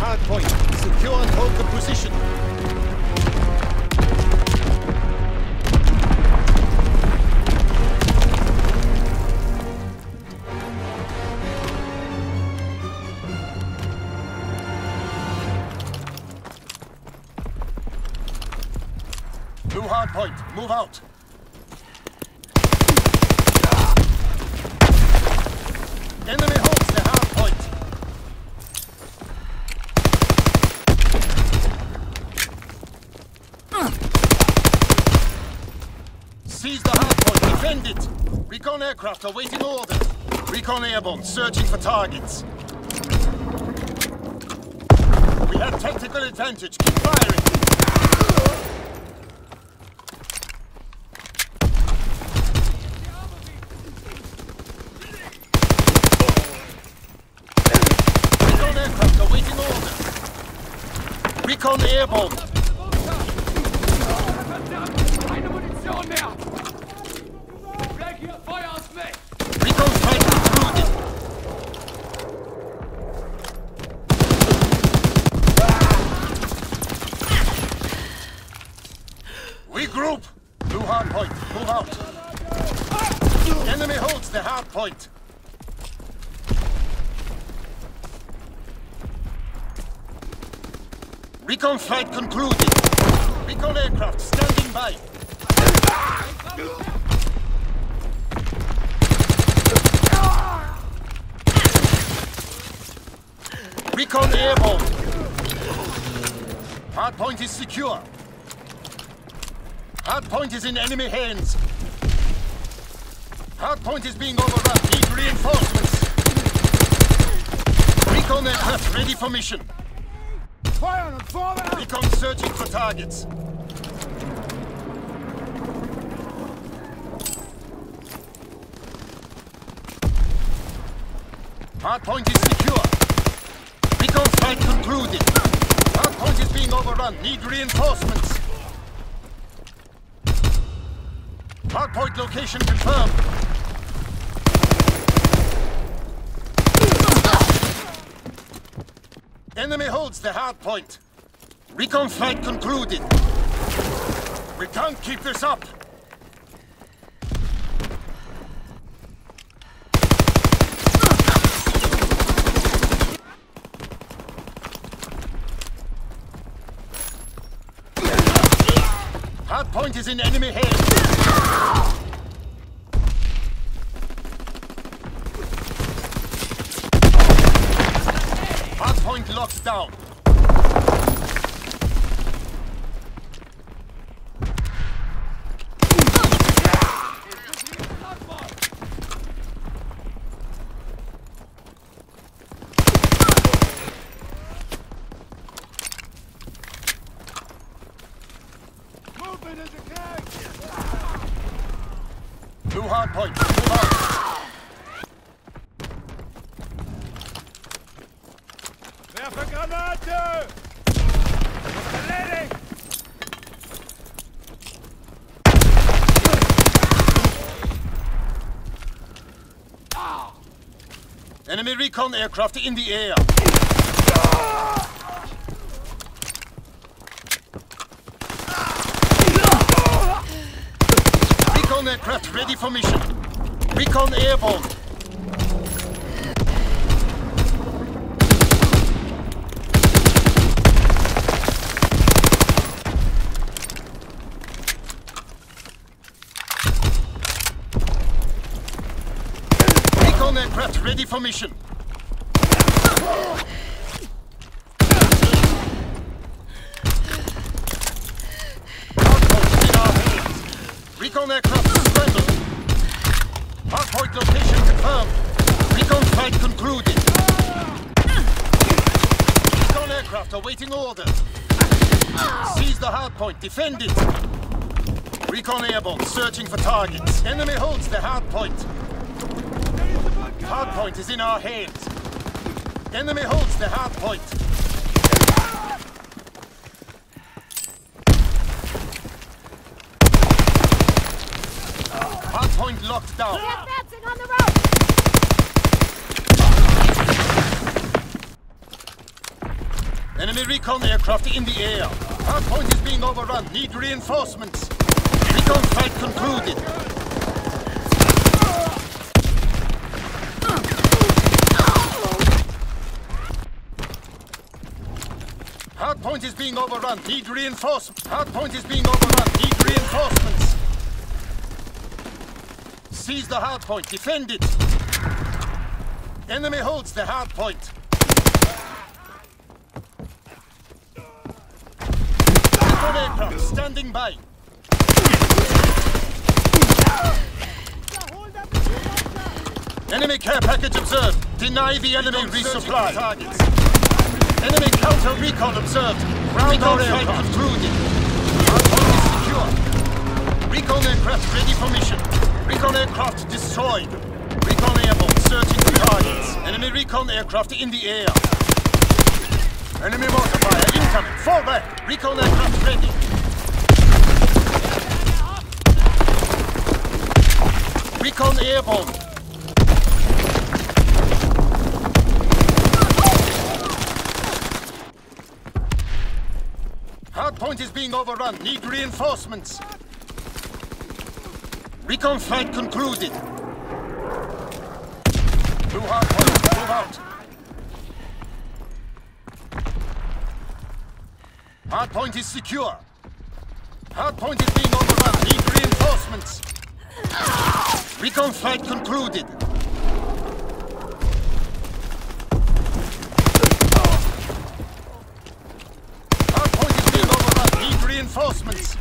hard point. Secure and hold the position. Blue hard point, move out. Enemy holds the hard point. Seize the hard point, defend it. Recon aircraft awaiting orders. Recon airborne, searching for targets. We have tactical advantage, keep firing. Recon airborne. Keine Munition mehr! Bleib hier, Feuer auf mich! Recon fight concluded. Regroup. Blue hard point, move out. Enemy holds the hard point. Recon flight concluded. Recon aircraft standing by. Recon airborne. Hardpoint is secure. Hardpoint is in enemy hands. Hardpoint is being overrun. Need reinforcements. Recon aircraft ready for mission. Feuer und vorwärts! Recon searching for targets. Hardpoint is secure. Recon flight concluded. Hardpoint is being overrun. Need reinforcements. Hardpoint location confirmed. Enemy holds the hard point. Recon flight concluded. We can't keep this up. Hard point is in enemy hands. Hardpoint locked down. Movement is a gang! Blue hardpoint, move out. Werfe Granate! Erledigt! Enemy recon aircraft in the air. Recon aircraft ready for mission. Recon airborne. Recon aircraft ready for mission. Hardpoint in our hands. Recon aircraft scrambled. Hardpoint location confirmed. Recon flight concluded. Recon aircraft awaiting orders. Seize the hardpoint. Defend it. Recon airborne searching for targets. Enemy holds the hardpoint. Hardpoint is in our hands. Enemy holds the hardpoint. Hardpoint locked down. We're advancing on the road! Enemy recon aircraft in the air. Hardpoint is being overrun. Need reinforcements. Recon flight concluded. Hardpoint is being overrun. Need reinforcements. Hardpoint is being overrun. Need reinforcements. Seize the hardpoint. Defend it. Enemy holds the hardpoint. Recon aircraft standing by. Enemy care package observed. Deny the enemy resupply. Targets. Enemy counter recon observed. Recon flight concluded. Hardpoint is secure. Recon aircraft ready for mission. Recon aircraft destroyed. Recon airborne searching for targets. Enemy recon aircraft in the air. Enemy mortar fire incoming. Fall back. Recon aircraft ready. Recon airborne. Hardpoint is being overrun. Need reinforcements. Recon flight concluded. Blue hardpoint, move out. Hardpoint is secure. Hardpoint is being overrun. Need reinforcements. Recon flight concluded. Hardpoint is being overrun. Need reinforcements.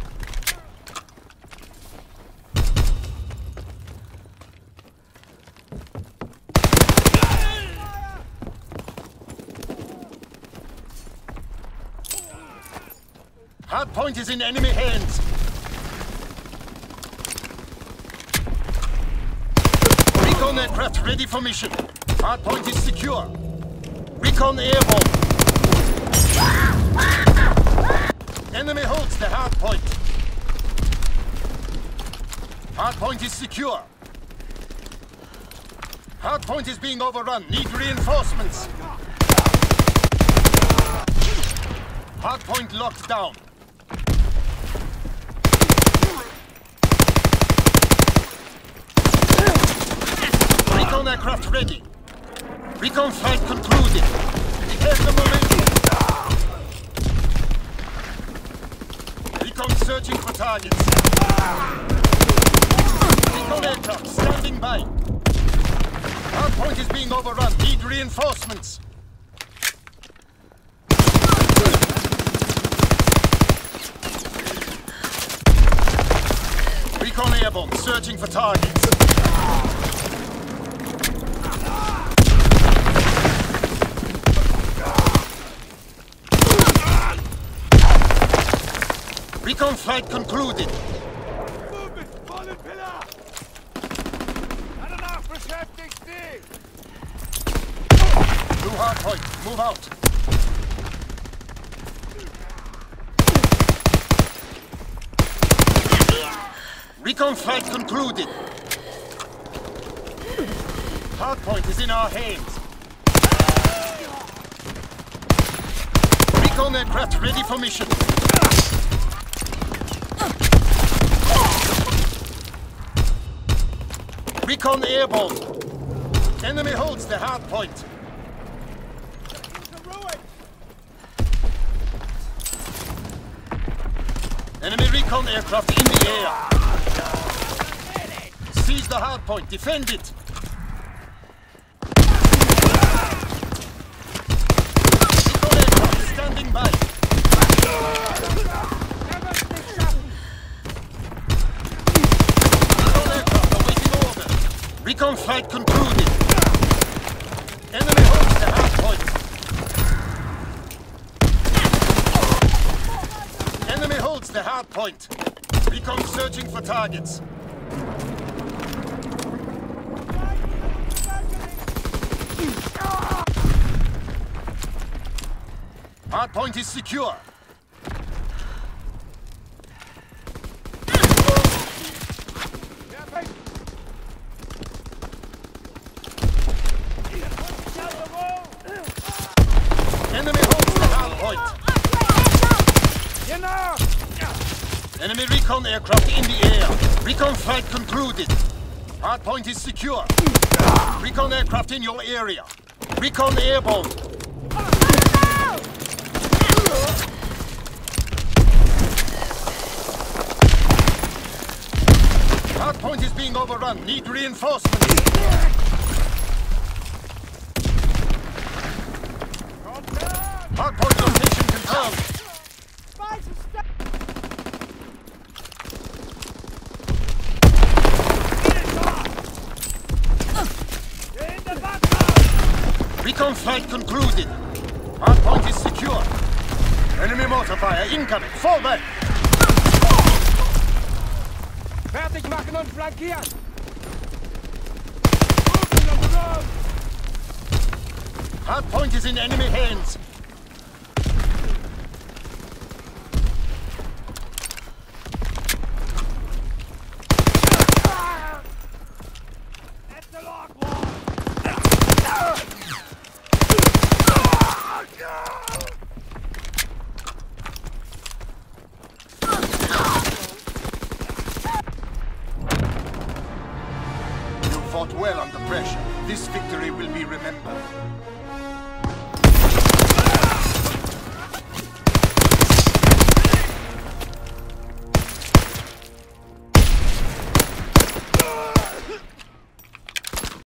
Hardpoint is in enemy hands. Recon aircraft ready for mission. Hardpoint is secure. Recon airborne. Enemy holds the hardpoint. Hardpoint is secure. Hardpoint is being overrun. Need reinforcements. Hardpoint locked down. Recon aircraft ready. Recon flight concluded. Detect the momentum. Recon searching for targets. Recon aircraft standing by. Hardpoint is being overrun. Need reinforcements. Recon airborne searching for targets. Recon flight concluded. Movement! Fallen pillar! Enough beschäftigt! Blue hardpoint, move out. Recon flight concluded. Hardpoint is in our hands. Recon aircraft ready for mission. Recon airborne. Enemy holds the hardpoint. Enemy recon aircraft in the air. Seize the hardpoint. Defend it. Recon aircraft standing by. Recon aircraft awaiting order. Recon flight concluded. Enemy holds the hardpoint. Enemy holds the hardpoint. Recon searching for targets. Hardpoint is secure. Enemy holds the hardpoint. Enemy recon aircraft in the air. Recon flight concluded. Hardpoint is secure. Recon aircraft in your area. Recon airborne. Hardpoint is being overrun. Need reinforcements. Hardpoint location confirmed. Recon flight concluded. Hardpoint is secure. Enemy mortar fire incoming. Fall back. Fertig machen und flankieren! Hardpoint is in enemy hands. That's the lock wall! You fought well under pressure. This victory will be remembered.